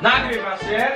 Nagrywa się.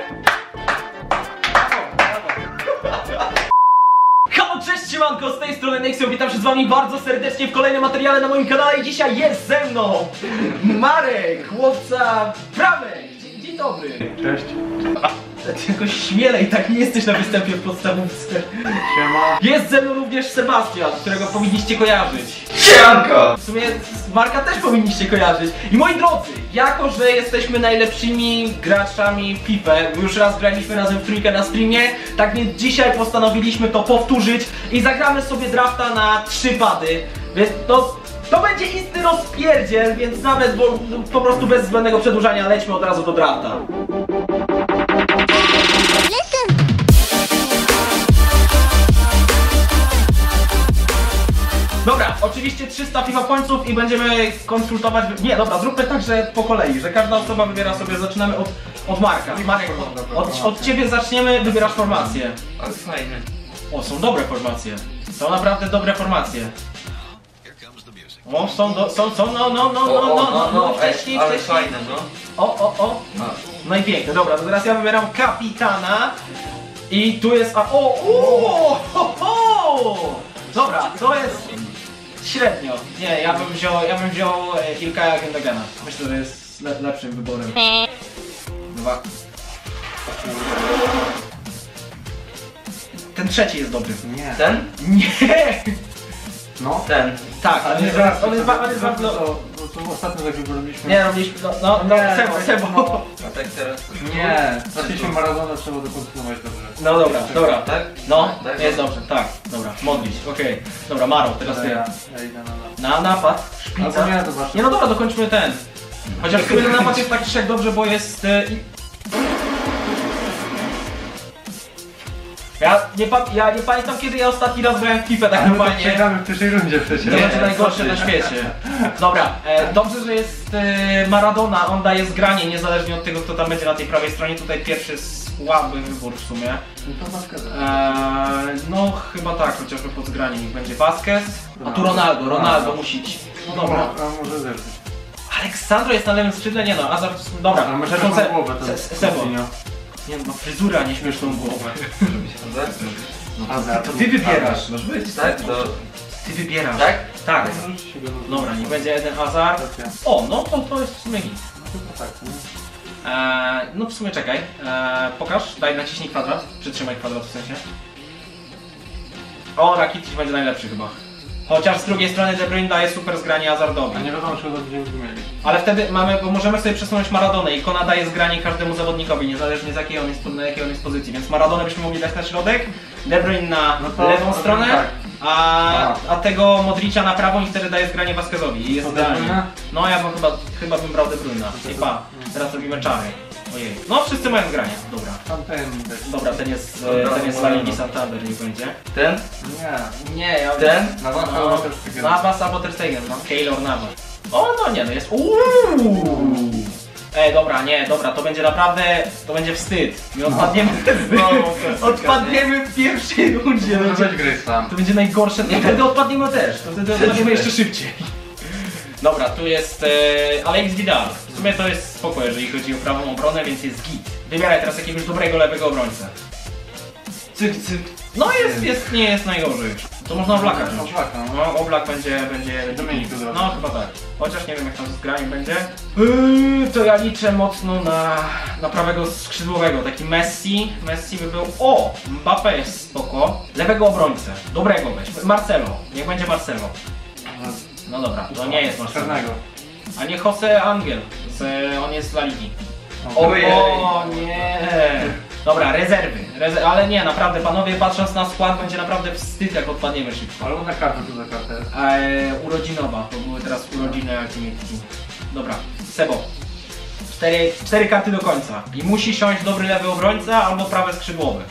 Halo, cześć, siemanko, z tej strony Nexio, witam się z wami bardzo serdecznie w kolejnym materiale na moim kanale i dzisiaj jest ze mną Marek, chłopca prawej. Dzień dobry. Cześć. Jakoś śmielej, tak nie jesteś na występie w podstawówce. Siema. Jest ze mną również Sebastian, którego powinniście kojarzyć. Siemanko. W sumie Marka też powinniście kojarzyć. I moi drodzy, jako że jesteśmy najlepszymi graczami w FIFA, już raz graliśmy razem w trójkę na streamie, tak więc dzisiaj postanowiliśmy to powtórzyć i zagramy sobie drafta na 3 pady. Więc to będzie istny rozpierdziel, więc nawet po prostu bez zbędnego przedłużania lećmy od razu do drafta. Dobra, oczywiście 300 FIFA pońców i będziemy konsultować... Nie, dobra, zróbmy tak, że po kolei, że każda osoba wybiera sobie, zaczynamy od Marka. Marek, od ciebie zaczniemy, wybierasz formację. Ale fajne. O, są dobre formacje. Są naprawdę dobre formacje. O, no, wcześniej. Fajne, no. O. No i piękne, dobra, to teraz ja wybieram kapitana. I tu jest... Dobra, to jest... średnio. Nie, ja bym wziął Ilkaja Gündogana. Myślę, że jest lepszym wyborem. 2. Ten trzeci jest dobry. Nie. Ten? Nie! No. Ten. Tak, Ale nie zaraz. On jest bardzo... To ostatnio tak robiliśmy. Nie, robiliśmy... Sebo. A tak teraz... Nie. Zaczęliśmy Maradona, trzeba dokontynuować dobrze. No dobra. Tak? No, tak, jest dobrze, tak. Dobra, modlić, okej. Dobra, Maro, teraz ty. Ja idę na... Na napad, szpica. Nie, to wasze. Nie, no dobra, dokończmy ten. Chociaż który napad jest tak czy siak dobrze, bo jest... Ja nie pamiętam, kiedy ja ostatni raz grałem w FIFA tak normalnie. Przegramy w pierwszej rundzie przecież. To będzie najgorsze na świecie. Dobra, dobrze, że jest Maradona, on daje zgranie niezależnie od tego, kto tam będzie na tej prawej stronie. Tutaj pierwszy słaby wybór w sumie. No chyba tak, chociażby pod zgranie niech będzie Vasquez. A tu Ronaldo musi iść. No dobra. A może zerwać. Aleksandro jest na lewym skrzydle, nie no, Hazard, dobra. Ale masz taką głowę, to Sebo. Nie no, fryzura, nie śmieszną głowę. To ty wybierasz. Może być, tak? Ty wybierasz. Tak? Tak. Dobra, niech będzie Eden Hazard. O, no to jest w sumie nic. No w sumie czekaj. Pokaż, naciśnij kwadrat. Przytrzymaj kwadrat w sensie. O, Rakitic będzie najlepszy chyba. Chociaż z drugiej strony De Bruyne daje super zgranie hazardowe. A nie wiadomo, czy go będziemy mieli. Ale wtedy bo możemy sobie przesunąć Maradonę. Ikona daje zgranie każdemu zawodnikowi, niezależnie z jakiej on jest pozycji. Więc Maradonę byśmy mogli dać na środek, De Bruyne na lewą stronę, tak. a tego Modricia na prawą i wtedy daje zgranie Vasquezowi. I jest idealnie. No ja bym chyba bym brał De Bruyne'a. I pa, teraz robimy czary. Ojej. No wszyscy mają zgranie. Dobra. Dobra, ten jest z La Ligi Santander, niech będzie. Ten? Nie, ja... Ten? Navas albo Ter Stegen, no. Keylor Navas. O, no nie, no jest... Dobra, to będzie naprawdę... To będzie wstyd. My odpadniemy... Odpadniemy w pierwszej rundzie. To będzie najgorsze... I wtedy odpadniemy też. To wtedy odpadniemy jeszcze szybciej. Dobra, tu jest Alex Vidal. W sumie to jest spoko, jeżeli chodzi o prawą obronę, więc jest git. Wybieraj teraz jakiegoś dobrego lewego obrońcę. Cyk. No nie jest najgorzej. To można Oblaka wziąć. No, Oblak będzie no chyba tak. Chociaż nie wiem jak tam z graniem będzie. To ja liczę mocno na prawego skrzydłowego. Taki Messi by był... O! Mbappé jest spoko. Lewego obrońcę. Dobrego weź. Marcelo. Niech będzie Marcelo. No dobra, to nie jest Marcelo. A nie Jose Angel. On jest z La Ligi. O nie! Dobra, rezerwy. Ale nie, naprawdę panowie, patrząc na skład, będzie naprawdę wstyd jak odpadniemy szybko. Ale na kartę to za kartę jest. Urodzinowa, to były teraz urodziny jakimiś. Dobra, Sebo. 4 karty do końca. I musi siąść dobry lewy obrońca albo prawe skrzydłowy.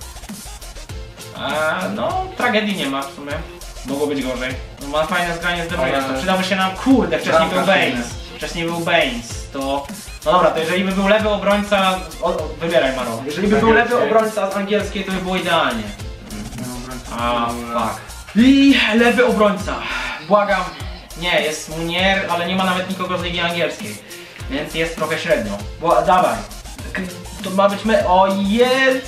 No, tragedii nie ma w sumie. Mogło być gorzej. No, ma fajne zgranie z De Bruyne, to przydałby się nam, kurde, wcześniej był Baines, to... No dobra, to jeżeli by był lewy obrońca... wybieraj Maro. Jeżeli by był lewy obrońca z angielskiej, to by było idealnie. Fuck. I lewy obrońca. Błagam. Nie, jest Munier, ale nie ma nawet nikogo z ligi angielskiej. Więc jest trochę średnio. Dawaj. To ma być ojej!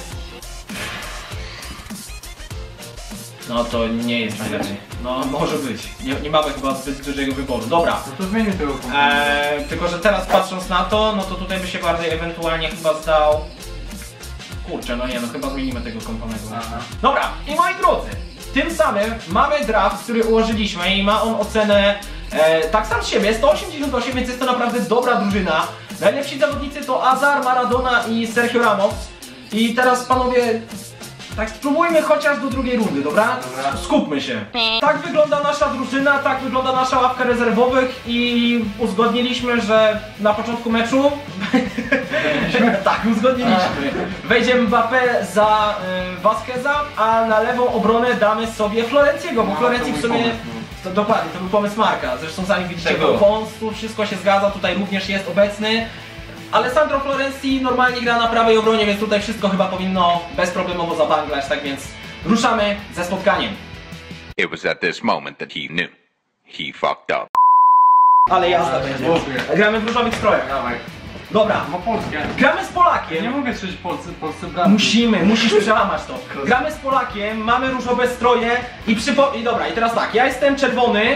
No to nie jest najlepiej. No może być. Nie mamy chyba zbyt dużego wyboru. Dobra. No to zmienię tego komponentu. Tylko że teraz patrząc na to, no to tutaj by się bardziej ewentualnie chyba zdał... Kurczę, no nie, no chyba zmienimy tego komponentu. Aha. Dobra, i moi drodzy, tym samym mamy draft, który ułożyliśmy i ma on ocenę tak sam z siebie, 188, więc jest to naprawdę dobra drużyna. Najlepsi zawodnicy to Azar, Maradona i Sergio Ramos. I teraz panowie, tak spróbujmy chociaż do drugiej rundy, dobra? Dobra. Skupmy się. Tak wygląda nasza drużyna, tak wygląda nasza ławka rezerwowych i uzgodniliśmy, że na początku meczu... tak, uzgodniliśmy. Wejdzie Mbappé za Vasqueza, a na lewą obronę damy sobie Florenciego, bo Florencji w sumie... Dokładnie, to był pomysł Marka. Zresztą sami widzicie, bo tu wszystko się zgadza, tutaj również jest obecny. Alessandro Florenzi normalnie gra na prawej obronie, więc tutaj wszystko chyba powinno bezproblemowo zabanglać, tak więc ruszamy ze spotkaniem. It was at this moment that he knew. He fucked up. Ale jazda będzie. Gramy w różowych strojach. Dawaj. Dobra, No Polskie. gramy z Ja Polakiem. nie mogę strzelić Polsce bramki. Musisz przełamać to. Gramy z Polakiem, mamy różowe stroje i dobra, i teraz tak, ja jestem czerwony,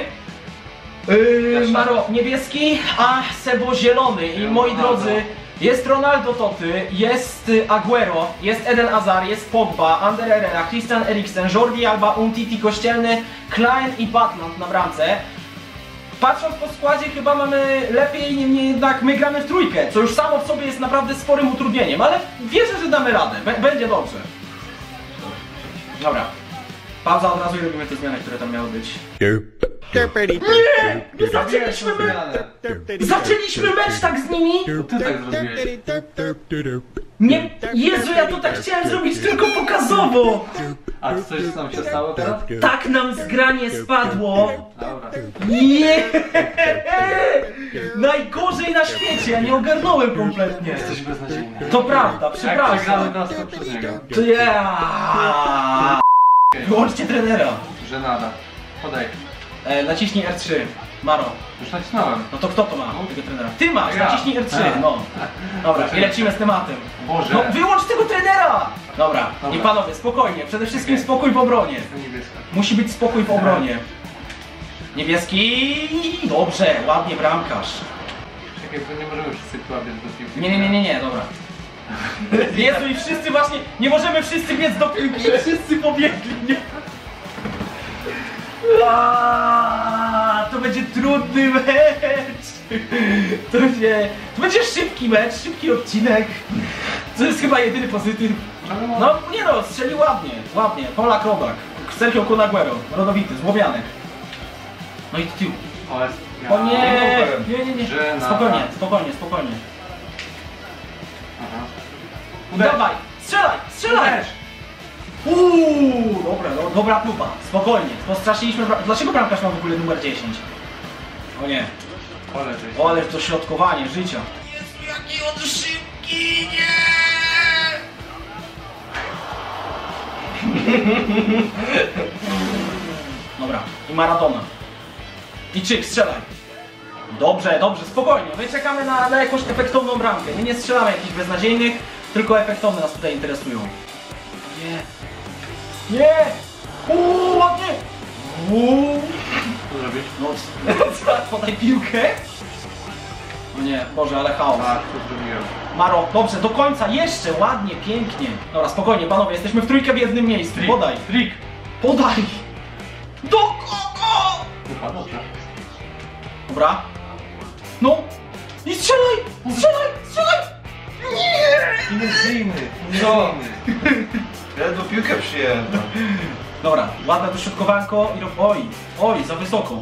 Maro niebieski, a Sebo zielony. I moi drodzy, jest Ronaldo Toty, jest Aguero, jest Eden Hazard, jest Pogba, Ander Herrera, Christian Eriksen, Jordi Alba, Umtiti, Kościelny, Klein i Butland na bramce. Patrząc po składzie chyba mamy lepiej, niemniej jednak my gramy w trójkę, co już samo w sobie jest naprawdę sporym utrudnieniem, ale wierzę, że damy radę, będzie dobrze. Dobra. Pauza, od razu robimy te zmiany, które tam miały być. Nie! Zaczęliśmy mecz tak z nimi! Ty tak zrobiłeś. Nie! Jezu, ja to tak chciałem zrobić tylko pokazowo! A coś tam się stało teraz? Tak nam zgranie spadło! Dobra. Nie! Najgorzej na świecie, ja nie ogarnąłem kompletnie. Jesteś beznadziejny. To prawda, Jak przepraszam. przegramy nas, to przez niego. To ja. Wyłączcie trenera. Żenada. Podaj. Naciśnij R3. Maro. Już nacisnąłem. No to kto to ma? Tego trenera. Ty masz, Ja. naciśnij R3. No. Dobra, i lecimy z tematem. Boże. No wyłącz tego trenera! Dobra, Dobra. i panowie, spokojnie. Przede wszystkim spokój w obronie. Jestem niebieska. Musi być spokój w obronie. Niebieski. Dobrze, ładnie bramkarz. Czekaj, bo nie możemy wszyscy kłabieć do piłki. Nie, dobra. Jezu, i wszyscy właśnie, nie możemy wszyscy biec do piłki, wszyscy pobiegli, nie? To będzie trudny mecz. To będzie szybki mecz, szybki odcinek. To jest chyba jedyny pozytyw. No nie no, strzeli ładnie, Polak Robak, Sergio Kun Aguero, rodowity, złowianek. No i tył. O nie, spokojnie. Aha. Dawaj, strzelaj! Dobra próba, spokojnie, postraszyliśmy, dlaczego bramkarz ma w ogóle numer 10? O nie, ale to środkowanie życia. Jezu, jaki on szybki, nie! Dobra, i Maradona. I czyk, strzelaj. Dobrze, spokojnie, my czekamy na jakąś efektowną bramkę. My nie strzelamy jakichś beznadziejnych, tylko efektowne nas tutaj interesują. Nie! Ładnie! Co zrobić? No, podaj piłkę. No nie, Boże, ale chaos. Tak, to zrobiłem. Maro, dobrze, do końca, jeszcze, ładnie, pięknie. Dobra, spokojnie, panowie, jesteśmy w trójkę w jednym miejscu. Podaj. Trik. Podaj! Do kogo? Dobrze. Dobra. No! I strzelaj! Nie! Inwestyjny. Co? Ja do piłkę przyjąłem. Dobra, ładne dośrodkowanko i oj, za wysoko.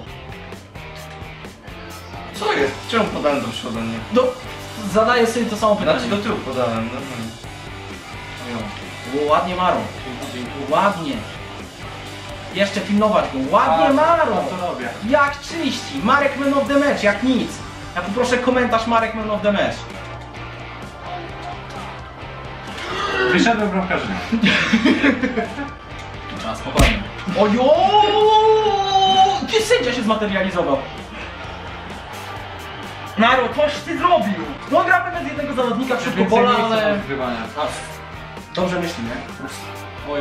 Co jest? Czemu podałem do przodu, nie? Zadaję sobie to samo pytanie. Znaczy do tyłu podałem, no. Ładnie Maro. Ładnie. Jeszcze pilnować go. Ładnie Maro. Co robię? Jak czyści. Marek man of the match, jak nic. Ja poproszę komentarz Marek man of the match. Wyszedłem bramkarzy. A, spokojnie. Ojo! Gdzie sędzia się zmaterializował? Maro, coś ty zrobił! No gramy bez jednego zawodnika w szybkobola, ale... Dobrze myśli, nie? Oj,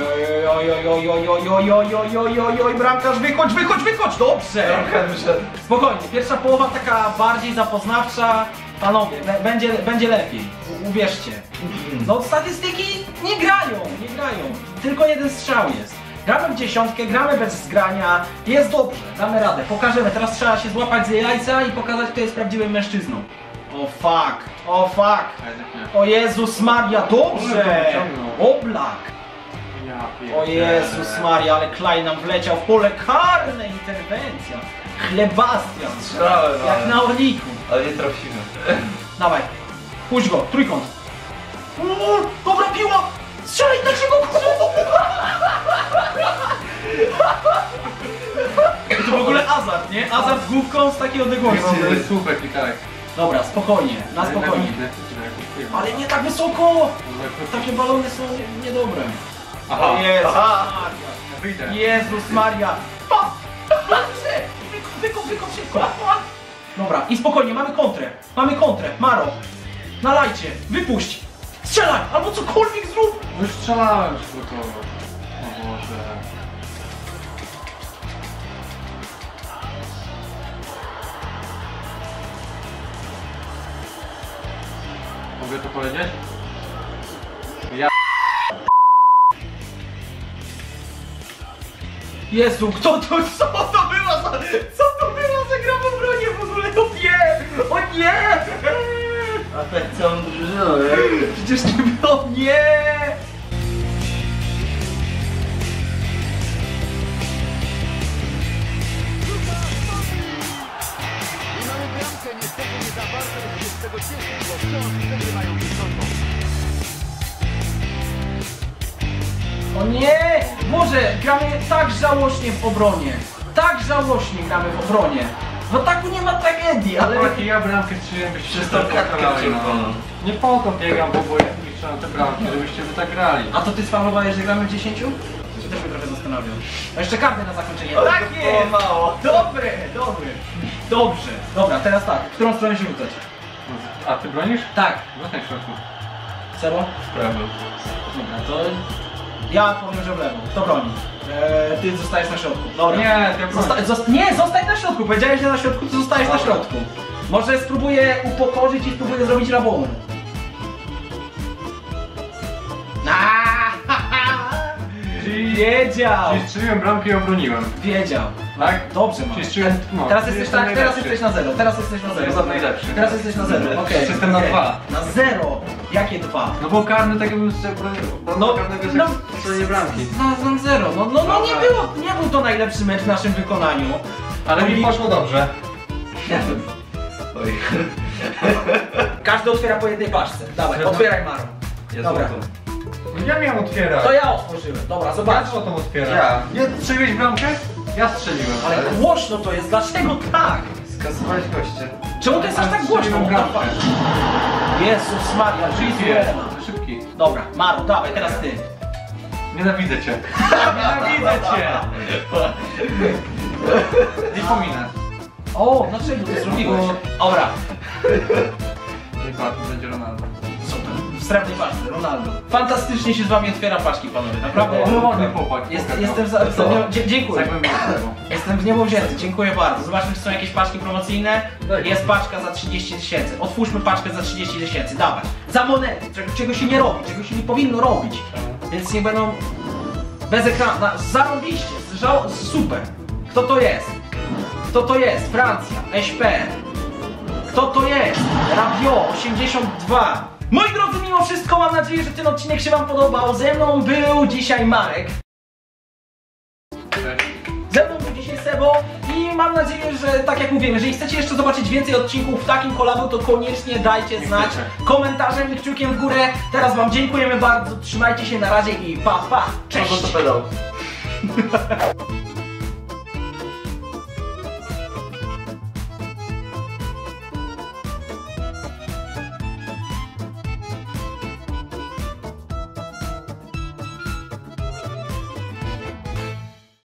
bramkarz, wychodź, dobrze! Spokojnie, pierwsza połowa taka bardziej zapoznawcza. Panowie, będzie lepiej, uwierzcie. No statystyki nie grają. Tylko jeden strzał jest. Gramy w dziesiątkę, gramy bez zgrania, jest dobrze, damy radę, pokażemy. Teraz trzeba się złapać za jajca i pokazać, kto jest prawdziwym mężczyzną. O fuck. O Jezus Maria, dobrze! Oblak! O Jezus Maria, ale Klein nam wleciał w pole karne, interwencja. Chlebastian, Strzelałem, jak na orliku. Ale nie trafimy. Dawaj, puść go, trójkąt. Dobra piła! Strzelaj, dlaczego? To w ogóle azart, nie? Azart główką z takiej odległości. Super, Kitarek. Dobra, spokojnie, na spokojnie. Ale nie tak wysoko! Takie balony są niedobre. Aha. O Jezus Maria. Wyjdę. Jezus Maria. Wykop szybko. Dobra, i spokojnie, mamy kontrę. Maro, nalajcie, wypuść. Strzelaj, albo cokolwiek zrób. Już strzelałem się do kogoś. O Boże. Mogę to powiedzieć? Ja... Jezu, co to była za gra w obronie w ogóle? O nie! A tak całą drużyną, nie? Przecież nie było, nie! O nie! Boże, gramy tak żałośnie w obronie. W ataku nie ma tragedii, ale... Chłopaki, ja bramkę strzeliłem, byście Przez się tą tak kartkę grali, czerwoną. Nie po to biegam, bo liczę na te bramki, żebyście wy tak grali. A to ty sfaulowałeś, że gramy w 10? To się też mnie trochę zastanawiam. A jeszcze karty na zakończenie. Ale Tak to jest! mało. Dobry. Dobrze. Dobra, teraz tak. W którą stronę się rzucać? A ty bronisz? Tak. Zostań w środku. Sebo? Prawo. Dobra, to... Ja powiem, że w lewo. Kto broni? Ty zostajesz na środku. Dobra. Nie, ja bronię. Nie, zostań na środku. Powiedziałeś, że na środku, to zostajesz na Dobra. środku. Może spróbuję upokorzyć i spróbuję zrobić rabonę. Wiedział! Czyli strzeliłem bramkę i obroniłem. Wiedział. Tak? Dobrze, Czyli Marek. strzeliłem... No, Teraz czyli jesteś jestem tak, teraz najlepszy. jesteś na 0. Teraz jesteś na 0. Jestem najlepszy. Teraz jesteś na 0. Okej. Jestem na 2. Na 0. Jakie 2? No bo karny tak jakbym strzelił No, karnego no, strzelienie bramki. Na 0. No nie był to najlepszy mecz w naszym wykonaniu. Ale mi poszło dobrze. Oj. Każdy otwiera po jednej paczce. Dawaj, otwieraj Maro. Ja Dobra. złoto. Ja miałem otwierać. To ja otworzyłem. Dobra, zobacz. Ja to otwieram. Ja. Nie strzeliłeś bramkę? Ja strzeliłem. Ale głośno to jest, dlaczego tak? Skasowałeś goście. Czemu to jest aż tak głośno? Strzeliłem bramkę. Jezus Maria, Jest, szybki. Dobra, Maro, dawaj, teraz ty. Nienawidzę cię. Nienawidzę cię. Nie pominę. O, dlaczego to zrobiłeś? Dobra. Nie patrz, będzie Ronaldo. Super. W srebrnej paczce, Ronaldo. Fantastycznie się z wami otwiera paczki, panowie, naprawdę. Ładny chłopak. Jestem dziękuję. Jestem w niebo wzięty, dziękuję bardzo. Zobaczmy, czy są jakieś paczki promocyjne. Jest paczka za 30 000. Otwórzmy paczkę za 30 000. Dawaj. Za monety, czego się nie robi, czego się nie powinno robić. Więc nie będą bez ekranu. Zarobiście, super. Kto to jest? Kto to jest? Francja, SP. Kto to jest? Rabiot 82. Moi drodzy, mimo wszystko mam nadzieję, że ten odcinek się wam podobał. Ze mną był dzisiaj Marek. Ze mną był dzisiaj Sebo i mam nadzieję, że tak jak mówiłem, jeżeli chcecie jeszcze zobaczyć więcej odcinków w takim kolabie, to koniecznie dajcie znać komentarzem i kciukiem w górę. Teraz wam dziękujemy bardzo, trzymajcie się, na razie i pa pa, cześć! Kogo to pedał?